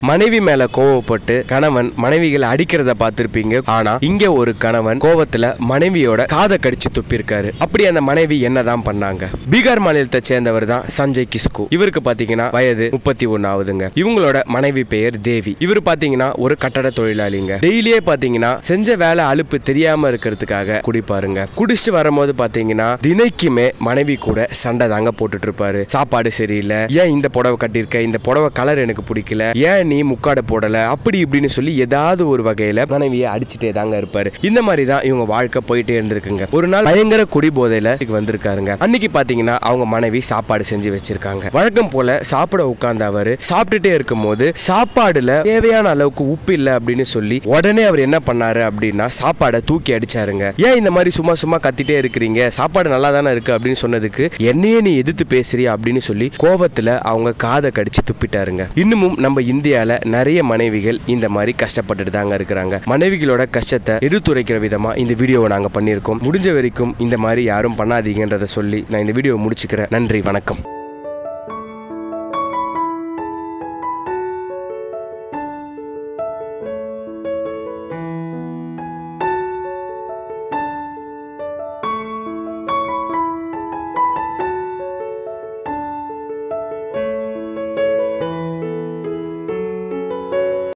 மனைவி மேல கோவப்பட்டு கணவன் மனைவிகளை அடிக்கிறத பார்த்திருப்பீங்க. ஆனா இங்க ஒரு கணவன் கோவத்துல மனைவியோட காதை கடிச்சு துப்பிருக்காரு. அப்படி அந்த மனைவி என்னதான் பண்ணாங்க? பீகார் மாநிலத்தை சேர்ந்தவர் தான் சஞ்சய் கிஸ்கு. இவருக்கு பாத்தீங்கன்னா வயது 31 ஆகுதுங்க. இவங்களோட மனைவி பெயர் தேவி. இவர் பாத்தீங்கன்னா ஒரு கட்டட தொழிலாளிங்க. டெய்லியே பாத்தீங்கன்னா செஞ்ச வேலை அலுப்பு தெரியாம இருக்கிறதுக்காக குடிப்பாருங்க. குடிச்சிட்டு வரும்போது பாத்தீங்கன்னா தினைக்குமே மனைவி கூட சண்டை தாங்க போட்டுட்டு இருப்பாரு. சாப்பாடு சரியில்லை, ஏன் இந்த புடவை கட்டியிருக்க, இந்த புடவை கலர் எனக்கு பிடிக்கல, ஏன் நீ முக்காட போடல, அப்படி இப்படின்னு சொல்லி ஏதாவது ஒரு வகையில மனைவியை அடிச்சுட்டே தாங்க இருப்பாரு. இந்த மாதிரி தான் இவங்க வாழ்க்கை போயிட்டே இருந்திருக்குங்க. ஒரு நாள் பயங்கர குடி போதையில வந்திருக்காருங்க. அன்னைக்கு பாத்தீங்கன்னா அவங்க மனைவி சாப்பாடு செஞ்சு வச்சிருக்காங்க. வழக்கம் போல சாப்பிட உட்கார்ந்து அவரு சாப்பிட்டுட்டே இருக்கும் போது சாப்பாடுல தேவையான அளவுக்கு உப்பு இல்ல அப்படின்னு சொல்லி உடனே அவர் என்ன பண்ணாரு அப்படின்னா சாப்பாடை தூக்கி அடிச்சாருங்க. ஏன் இந்த மாதிரி சும்மா சும்மா கத்திட்டே இருக்கிறீங்க, சாப்பாடு நல்லா தானே இருக்கு அப்படின்னு சொன்னதுக்கு என்னையே நீ எதிர்த்து பேசுறியா அப்படின்னு சொல்லி கோவத்துல அவங்க காதை கடிச்சு துப்பிட்டாருங்க. இன்னமும் நம்ம இந்தியால நிறைய மனைவிகள் இந்த மாதிரி கஷ்டப்பட்டுட்டு தாங்க இருக்கிறாங்க. மனைவிகளோட கஷ்டத்தை எடுத்துரைக்கிற விதமா இந்த வீடியோவை நாங்க பண்ணியிருக்கோம். முடிஞ்ச வரைக்கும் இந்த மாதிரி யாரும் பண்ணாதீங்கன்றதை சொல்லி நான் இந்த வீடியோவை முடிச்சுக்கிறேன். நன்றி, வணக்கம்.